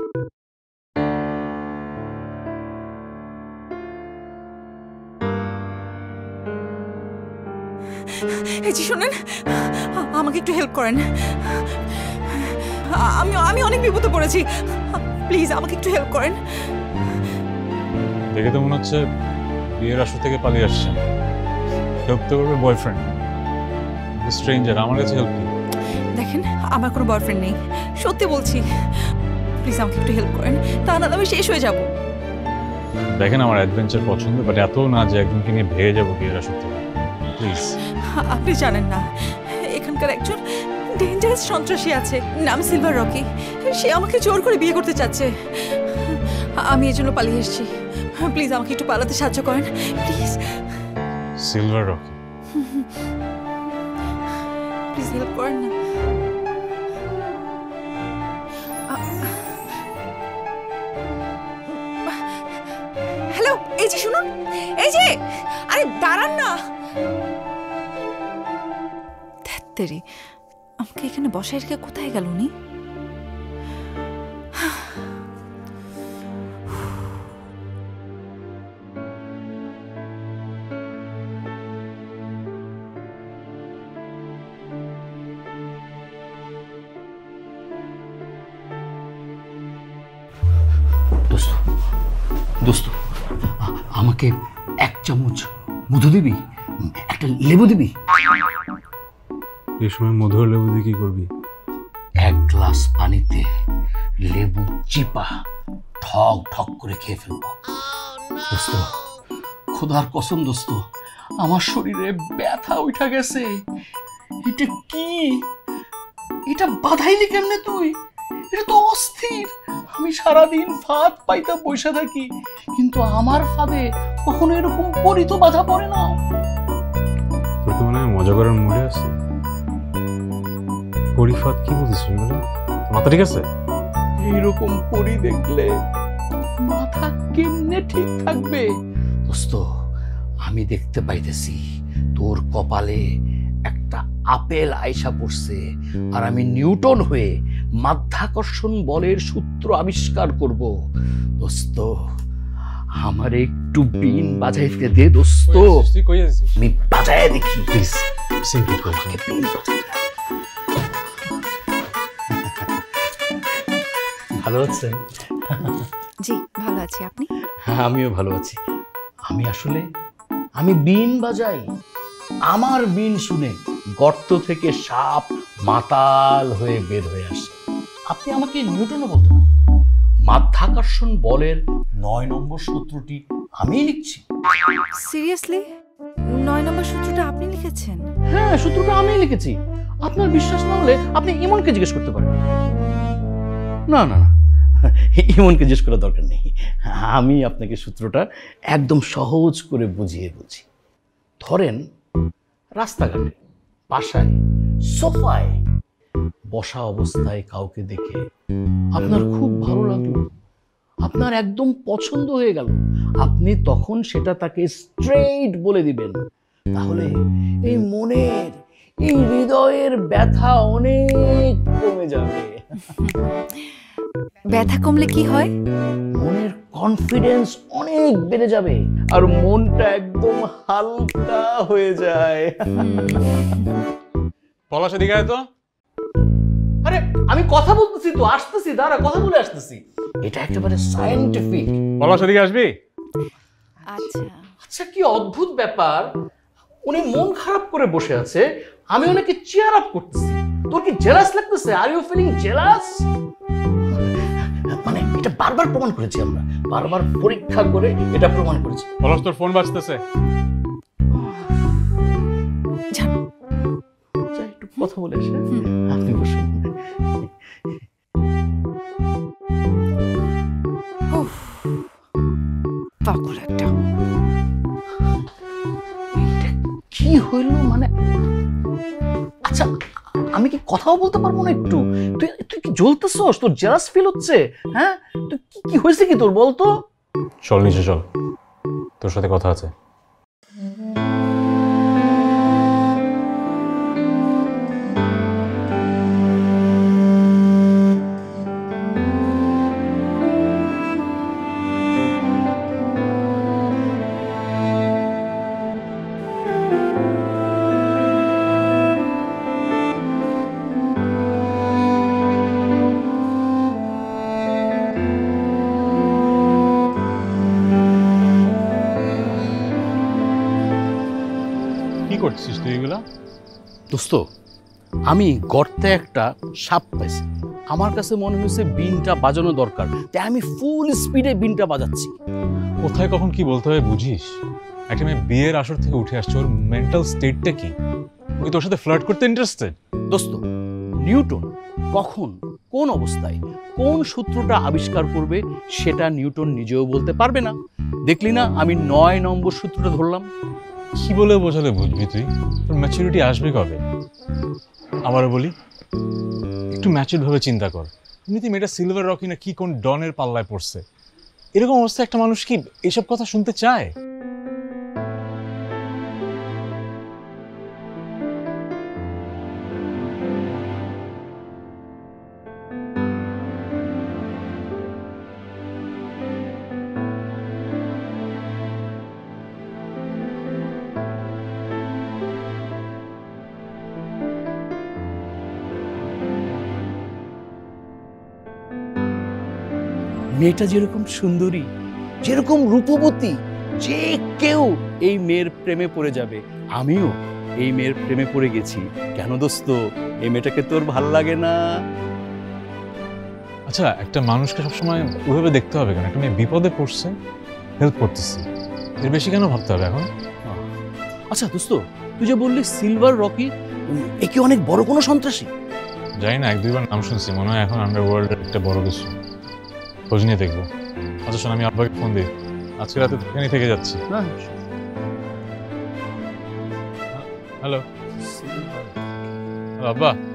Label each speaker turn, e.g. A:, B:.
A: এই যে শুনেন, আমাকে একটু হেল্প করেন। আমি অনেক বিপদে পড়েছি, প্লিজ আমাকে একটু হেল্প করেন।
B: দেখে তো মনে হচ্ছে বিয়ের আসর থেকে পালিয়ে আসছেন। হেল্প তো করবে বয়ফ্রেন্ড, স্ট্রেঞ্জার, আমার কাছে হেল্প কি?
A: দেখেন, আমার কোনো বয়ফ্রেন্ড নেই, সত্যি বলছি। প্লিজ আমাকে একটু হেল্প করেন, তা নাহলে আমি শেষ হয়ে যাব।
B: দেখেন, আমার অ্যাডভেঞ্চার পছন্দ, বাট এত না যে একজনকে নিয়ে ভেঙে যাবো বিয়ের আসর থেকে। প্লিজ।
A: আপনি জানেন না, এখানকার একজন ডেঞ্জারাস সন্ত্রাসী আছে, নাম সিলভার রকি। সে আমাকে জোর করে বিয়ে করতে চাচ্ছে। আমি এর জন্য পালিয়ে এসেছি। প্লিজ আমাকে একটু পালাতে সাহায্য করেন, please.
B: Silver Rocky?
A: Please help করেন না। হ্যালো, এই যে শুনুন, এই যে, আরে দাঁড়ান না। ধ্যাত্তেরি, আমাকে এখানে বসায় রেখে কোথায় গেল উনি?
C: দোস্ত, আমাকে এক চামচ মধু দিবি, একটা লেবু দিবি।
B: এই সময় মধু আর লেবু দিয়ে কি করবি?
C: এক গ্লাস পানিতে লেবু চিপা ঠক ঠক করে খেয়ে ফেলবো। দোস্ত, খোদার কসম দোস্ত, আমার শরীরে ব্যথা উঠা গেছে। এটা কি? এটা বাধাইলি কেমনে তুই? এটা তো অস্থির। আমি সারাদিন ফাঁদ পাইতে বসে থাকি, কিন্তু আমার ফাঁদে কখনো এরকম পরি তো বাধা পড়ে না।
B: তোর তো মনে হয় মজা করার মুডে আছে। পরিফাত কি বলছিস? মাথা ঠিক আছে?
C: এইরকম পরি দেখলে মাথা কেমনে ঠিক থাকবে? দোস্ত, আমি দেখতে পাইতেছি তোর কপালে একটা আপেল আইসা পড়ছে, আর আমি নিউটন হয়ে মাধ্যাকর্ষণ বলের সূত্র আবিষ্কার করব। দোস্ত, আমার একটু বিন বাজাইতে দে দোস্ত। আমি বাজায় দেখি, প্লিজ। ভালো আছেন?
A: জি ভালো আছি, আপনি?
C: হ্যাঁ, আমিও ভালো আছি। আমি বিন বাজাই। আমার বিন শুনে গর্ত থেকে সাপ মাতাল হয়ে বের হয়ে আসে। আপনি আমাকে নিউটনও বলতে পারেন। মাধ্যাকর্ষণ বলের 9 নম্বর সূত্রটি আমি লিখছি।
A: সিরিয়াসলি? 9 নম্বর সূত্রটা আপনি লিখেছেন?
C: হ্যাঁ, সূত্রটা আমি লিখেছি। আপনার বিশ্বাস না হলে আপনি ইমনকে জিজ্ঞেস করতে পারেন। না না না, ইমনকে জিজ্ঞেস করার দরকার নেই। আমি আপনাকে সূত্রটা একদম সহজ করে বুঝিয়ে বলছি। ধরেন, রাস্তাঘাটে, বাসায়, সোফায় বসা অবস্থায় কাউকে দেখে আপনার খুব ভালো লাগলো, আপনার একদম পছন্দ হয়ে গেল। আপনি তখন সেটা তাকে স্ট্রেইট বলে দিবেন। তাহলে এই মনের, এই হৃদয়ের ব্যথা অনেক কমে যাবে।
A: ব্যথা কমলে কি হয়?
C: মনের কনফিডেন্স অনেক বেড়ে যাবে, আর মনটা একদম হালকা হয়ে যায়।
B: পলাশ, এদিকে আয় তো।
C: আরে, আমি কথা বলতেছি তো, আসতেছি, দাঁড়া, কথা বলে আসতেছি। এটা একেবারে সায়েন্টিফিক।
B: পলাশ, এদিকে আসবি?
A: আচ্ছা
C: আচ্ছা, কি অদ্ভুত ব্যাপার। উনি মন খারাপ করে বসে আছে, আমি ওনাকে চিয়ার আপ করতেছি। তোর কি জেলাস লাগতেছে? Are you feeling jealous? মানে এটা বারবার প্রমাণ করেছি আমরা, বারবার পরীক্ষা করে এটা প্রমাণ করেছি।
B: পলাশ, তোর ফোন বাজতেছে।
C: একটু কথা বলে আসে। আপনি বসুন।
A: পাগল একটা।
C: কি হইল মানে? আচ্ছা, আমি কি কথাও বলতে পারবো না একটু? তুই তুই কি জ্বলতেছস? তোর জেলাস ফিল হচ্ছে? হ্যাঁ, তুই কি হয়েছে কি তোর, বলতো?
B: চল নিচে চল, তোর সাথে কথা আছে। সৃষ্টি এগুলা
C: দোস্ত, আমি গর্তে একটা সাপ পাইছি। আমার কাছে মনে হয়েছে বিনটা বাজানো দরকার, তাই আমি ফুল স্পিডে বিনটা বাজাচ্ছি।
B: কোথায় কখন কি বলতে হবে বুঝিস? একটা মেয়ে বিয়ের আসর থেকে উঠে আসছে, ওর মেন্টাল স্টেটটা কি? ও কি তোর সাথে ফ্লার্ট করতে ইন্টারেস্টেড?
C: দোস্ত, নিউটন কখন, কোন অবস্থায়, কোন সূত্রটা আবিষ্কার করবে সেটা নিউটন নিজেও বলতে পারবে না। দেখলি না, আমি 9 নম্বর সূত্রটা ধরলাম।
B: কি বলে বোঝালে বুঝবি তুই? তোর ম্যাচুরিটি আসবে কবে? আবারও বলি, একটু ম্যাচুর ভাবে চিন্তা কর। এমনিতে মেয়েটা সিলভার রকি না কি কোন ডনের পাল্লায় পড়ছে। এরকম অবস্থায় একটা মানুষ কি এসব কথা শুনতে চায়?
C: মেয়েটা যেরকম সুন্দরী, যেরকম রূপবতী, যে কেউ এই মেয়ের প্রেমে পড়ে যাবে। আমিও এই মেয়ের প্রেমে পড়ে গেছি। কেন দোস্ত, এই মেয়েটাকে তোর ভাল লাগে না?
B: আচ্ছা, একটা মানুষকে সবসময় ওইভাবে দেখতে হবে কেন? একটা মেয়ে বিপদে পড়ছে, হেল্প করতেছি, এর বেশি কেন ভাবতে হবে এখন?
C: আচ্ছা দোস্ত, তুই যে বললি সিলভার রকি, এ কি অনেক বড় কোনো সন্ত্রাসী?
B: জানি না, 1-2বার নাম শুনছি, মনে হয় এখন আন্ডারওয়ার্ল্ডের একটা বড় কিছু। খোঁজ নিয়ে দেখবো। আচ্ছা শোন, আমি আব্বাকে ফোন দিই, আজকে রাতে এখানেই থেকে যাচ্ছি। হ্যালো আব্বা।